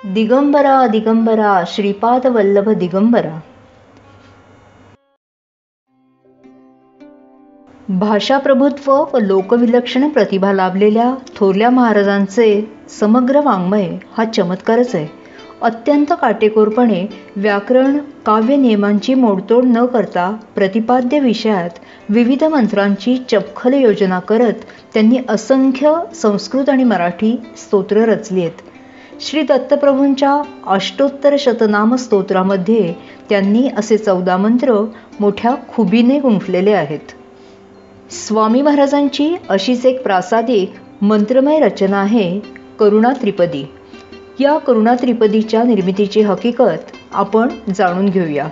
दिगंबरा दिगंबरा श्रीपाद वल्लभ दिगंबरा. भाषाप्रभुत्व व लोकविलक्षण प्रतिभा लाभलेल्या थोरल्या महाराजांचे समग्र वाङ्मय हा चमत्कारच आहे. अत्यंत काटेकोरपणे व्याकरण काव्य नियमांची मोडतोड न करता प्रतिपाद्य विषयात विविध मंत्रांची चपखल योजना करत त्यांनी असंख्य संस्कृत आणि मराठी स्तोत्र रचली आहेत. श्री दत्तप्रभूंच्या अष्टोत्तर शतनाम स्तोत्रामध्ये त्यांनी असे 14 मंत्र मोठ्या खुबीने गुंफलेले आहेत. स्वामी महाराजांची अशीच एक प्रासादिक मंत्रमय रचना आहे करुणा त्रिपदी. या करुणा त्रिपदीच्या निर्मितीची हकीकत आपण जाणून घेऊया.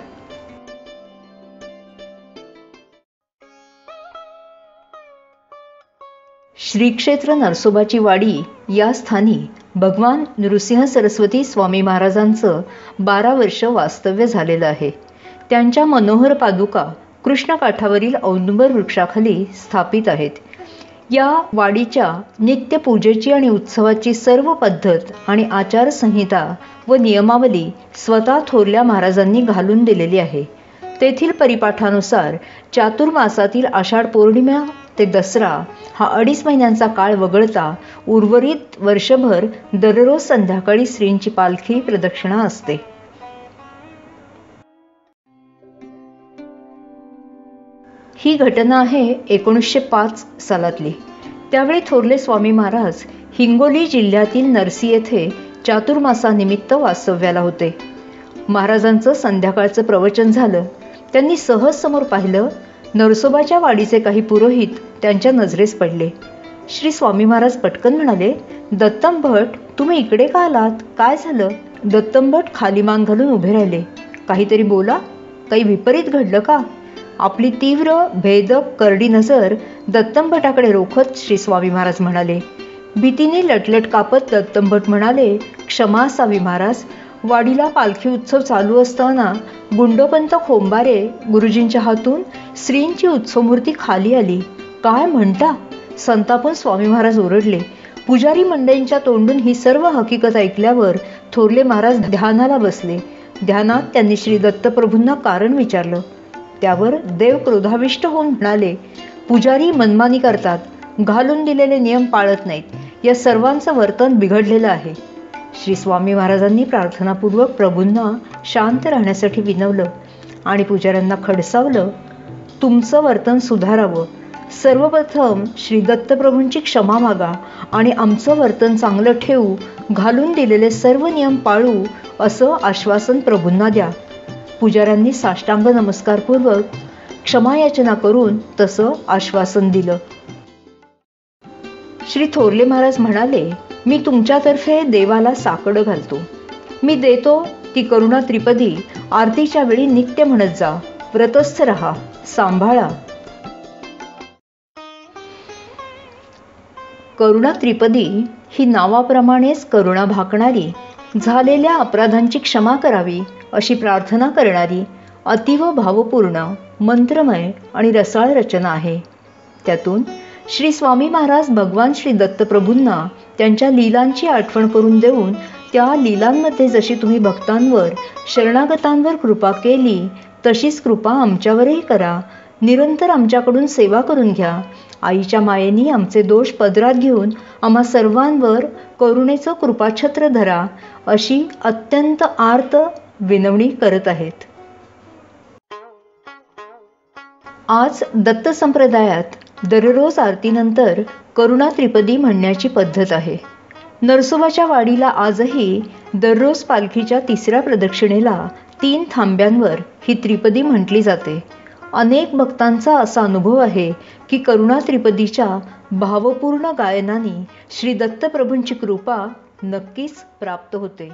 श्री क्षेत्र नरसोबाची वाडी या स्थानी भगवान नृसिंह सरस्वती स्वामी महाराजांचं 12 वर्ष वास्तव्य झालेलं आहे. त्यांच्या मनोहर पादुका कृष्णकाठावरील औदुंबर वृक्षाखाली स्थापित आहेत. या वाडीच्या नित्य पूजेची आणि उत्सवाची सर्व पद्धत आणि आचारसंहिता व नियमावली स्वतः थोरल्या महाराजांनी घालून दिलेली आहे. तेथील परिपाठानुसार चातुर्मासातील आषाढ पौर्णिमा ते दसरा हा 2.5 महिन्यांचा काळ वगळता उर्वरित वर्षभर दररोज संध्याकाळी श्रींची पालखी प्रदक्षिणा असते. ही घटना आहे 1905 सालातली. त्यावेळी थोरले स्वामी महाराज हिंगोली जिल्ह्यातील नरसी येथे चातुर्मासानिमित्त वास्तव्याला होते. महाराजांचं संध्याकाळचं प्रवचन झालं. त्यांनी सहज समोर पाहिलं. नरसोबाच्या वाडीचे काही पुरोहित त्यांच्या नजरेस पडले. श्री स्वामी महाराज पटकन म्हणाले, दत्तम भट, तुम्ही इकडे का आलात? काय झालं? दत्तम भट खाली मान घालून उभे राहिले. काहीतरी बोला. काही विपरीत घडलं का? आपली तीव्र भेदक करडी नजर दत्तम भटाकडे रोखत श्री स्वामी महाराज म्हणाले. भीतीने लटलट कापत दत्तम भट म्हणाले, क्षमा असावी महाराज. वाडीला पालखी उत्सव चालू असताना गुंडोपंत खोंबारे गुरुजींच्या हातून श्रींची उत्सवमूर्ती खाली आली. काय म्हणता? संतापून स्वामी महाराज ओरडले. पुजारी मंडळींच्या तोंडून ही सर्व हकीकत ऐकल्यावर थोरले महाराज ध्यानाला बसले. ध्यानात त्यांनी श्री दत्तप्रभूंना कारण विचारलं. त्यावर देव क्रोधाविष्ट होऊन म्हणाले, पुजारी मनमानी करतात, घालून दिलेले नियम पाळत नाहीत. या सर्वांचं वर्तन बिघडलेलं आहे. श्री स्वामी महाराजांनी प्रार्थनापूर्वक प्रभूंना शांत राहण्यासाठी विनवलं आणि पुजाऱ्यांना खडसावलं, तुमचं वर्तन सुधारावं. सर्वप्रथम श्री दत्तप्रभूंची क्षमा मागा आणि आमचं वर्तन चांगलं ठेवू, घालून दिलेले सर्व नियम पाळू असं आश्वासन प्रभूंना द्या. पुजाऱ्यांनी साष्टांग नमस्कारपूर्वक क्षमायाचना करून तसं आश्वासन दिलं. श्री थोरले महाराज म्हणाले, मी तुमच्यातर्फे देवाला साकडं घालतो. मी देतो ती करुणा त्रिपदी आरतीच्या वेळी नित्य म्हणत जा. व्रतस्थ रहा, सांभाळा. करुणा त्रिपदी ही नावाप्रमाणेच करुणा भाकणारी, झालेल्या अपराधांची क्षमा करावी अशी प्रार्थना करणारी अतीव भावपूर्ण, मंत्रमय आणि रसाळ रचना आहे. त्यातून श्री स्वामी महाराज भगवान श्री दत्तप्रभूंना त्यांच्या लीलांची आठवण करून देऊन त्या लीलांमध्ये जशी तुम्ही भक्तांवर शरणागतांवर कृपा केली तशीच कृपा आमच्यावरही करा. निरंतर आमच्याकडून सेवा करून घ्या. आईच्या मायेनी आमचे दोष पदरात घेऊन आम्हा सर्वांवर करुणेचं कृपाछत्र धरा अशी अत्यंत आर्त विनवणी करत आहेत. आज दत्त संप्रदायात दररोज आरतीनंतर करुणा त्रिपदी म्हणण्याची पद्धत आहे. नरसोबाच्या वाडीला आजही दररोज पालखीच्या 3ऱ्या प्रदक्षिणेला 3 थांब्यांवर ही त्रिपदी म्हटली जाते. अनेक भक्तांचा असा अनुभव आहे की करुणा त्रिपदीच्या भावपूर्ण गायनाने श्री दत्तप्रभूंची कृपा नक्कीच प्राप्त होते.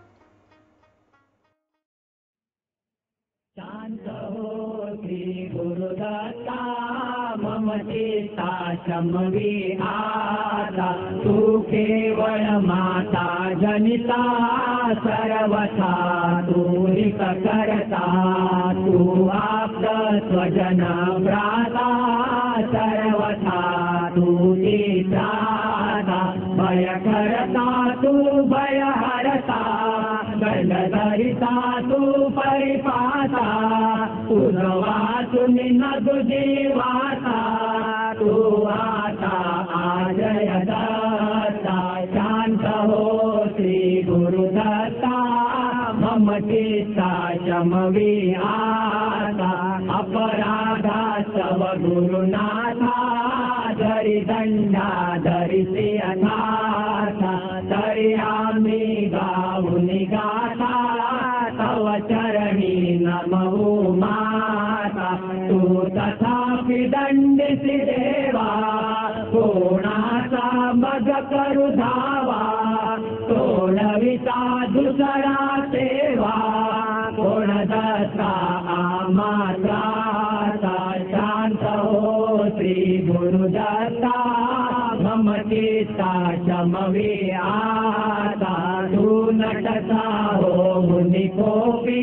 ममतेता समविहाता तू केवळ माता जनिता सर्वथा तू हित करता तू आपल स्वजन भ्राता सर्वथा तू ती त्राता भय करता तू भय हरता गंड धरिता तू परिपाता तुझ वाचून नदु जीवाता तू आता आजय दत्ता शांत हो श्री गुरुदत्ता मम चित्ता शमवी आता अपराधा सव गुरुनाथा धरी दंडा धरिसी अनाथा तरी आम्ही गाऊनी गाथा तव चरणी नमो माता तू तथापि दंडिसी देवा कोणाचा मग करू धावा तोडविता दुसरा सेवा कोण दत्ता आमात्राचा शांत हो श्री गुरुदत्ता मम चित्ता शमवी आता तू नटता हो मुनी कोपी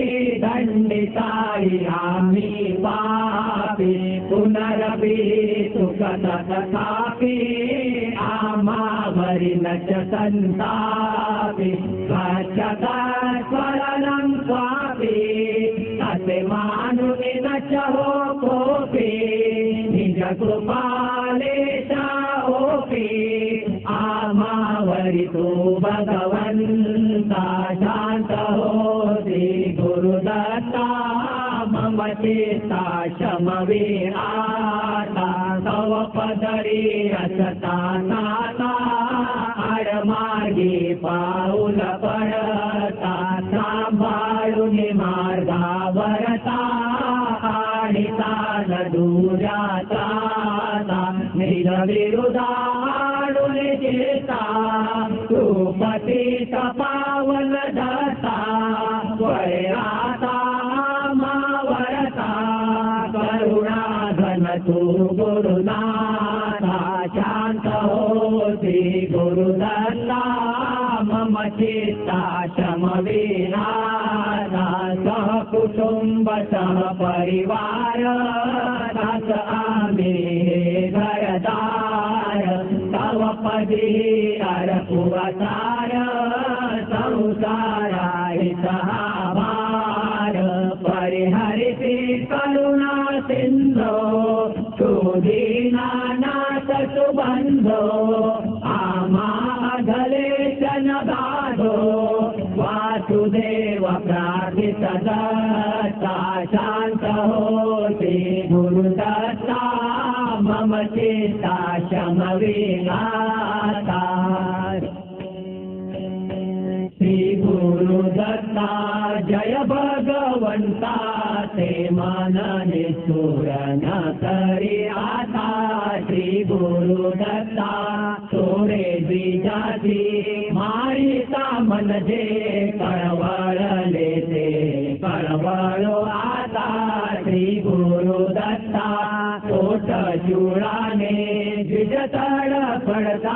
दंडिताई आम्ही पापी पुनरपी सुखत तथापि आमावरी नच संतापि स्वच्छता स्वरणं स्वापी असे मानुनी नच हो कोपी निज कृपालेशा ओपी आमावरी तू भगवंता शांत हो श्री गुरुदत्ता मम चित्ता शमवी आता तव पदरी असता नाता आडमार्गी पाऊल पडता सांभाळून मार्गावरता आणि तान दुराचा निज विरुद्धाडून जेता तू पतित पावन दत्ता वैराता मावरता करुणाधन तू गुरुनाथा शांत हो श्री गुरुदत्ता मम चित्ता शमविनाथा सहकुटुंब सहपरिवार दास आम्ही घरदार तव पदी अरपुवतार संसाराहितहाभार परिहरिति करुणा सिंधो सुदीनानाथ सुबंधो आमाधलेशन गाधो वासुदेव प्रार्थित दत्ता शांत हो श्री गुरुदत्ता मम चित्ता शमविनाथा श्री गुरुदत्ता जय भगवंता ते मनने सुर न करी आता श्री गुरुदत्ता सोरे द्विजाती मारिता मनजे कळवळले ते कळवळो आता श्री गुरुदत्ता कोट चुळाने द्विज तडफडता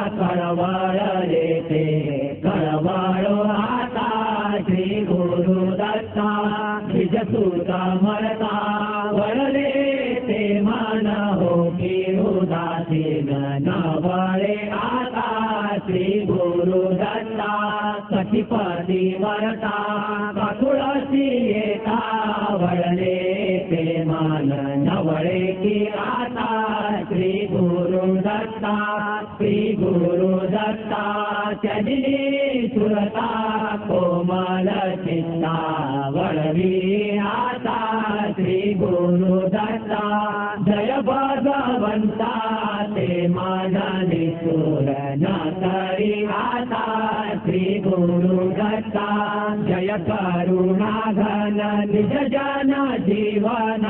कळवळले ते कळवळो आता श्री गुरुदत्ता द्विज सुता मरता वळले ते मन हो की उदासीन नवळे आता श्री गुरुदत्ता सखीपती वरता काकुळसी येता वळले ते मन नवळे की आता श्री गुरुदत्ता श्री गुरुदत्ता त्यजिली सुरता कोमल चित्ता वळवी आता श्री गुरुदत्ता जय भगवंता ते माझा निसूर न करी आता श्री गुरुदत्ता जय करुणाघन निज जन जीवन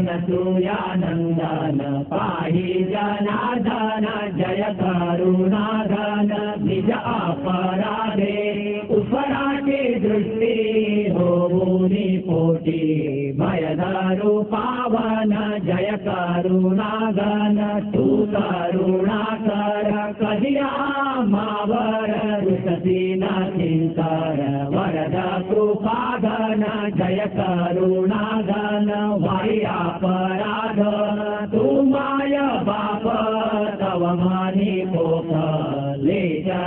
अनसूयानंदन पाहि जनार्दन जय करुणाघन निज अपराधे उपराटे दृष्टी होऊनी पोटी भयधरू पावन जय करुणाघन तू करुणाकर कधी आमावर रुसती न चिंतर वरद कृपाघन जय करुणाघन वाई अपराध तू माय बाप तव मानी पोखले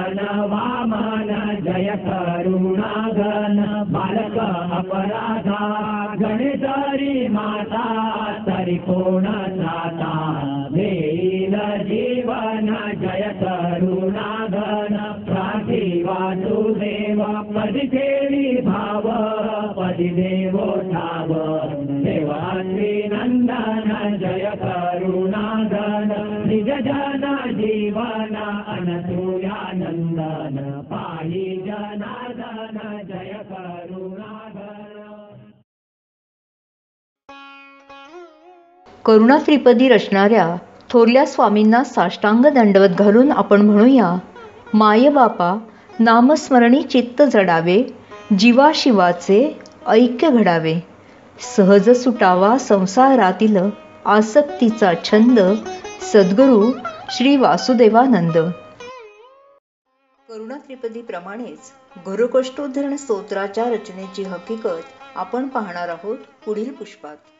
जीवन वामन जय करुणाघन बालक अपराधा गणेशरी माता तरी कोण जाता देईल जीवन जय करुणाघन प्राची वासुदेव पदी खेळी भाव पदी देवो ठाव देवाश्री नंदन जय करुणाघन निज जन जीवन अनसूयानंदन पाही जनार्दन जय करुणाघन. करुणा त्रिपदी रचणाऱ्या थोरल्या स्वामींना साष्टांग दंडवत घालून आपण म्हणूया, माय बापा नामस्मरणी चित्त जडावे, जीवा शिवाचे ऐक्य घडावे, सहज सुटावा संसारातील आसक्तीचा छंद, सद्गुरू श्री वासुदेवानंद. करुणा त्रिपदी प्रमाणेच घोरकोष्ठोद्धरण स्तोत्राच्या रचनेची हकीकत आपण पाहणार आहोत पुढील पुष्पात.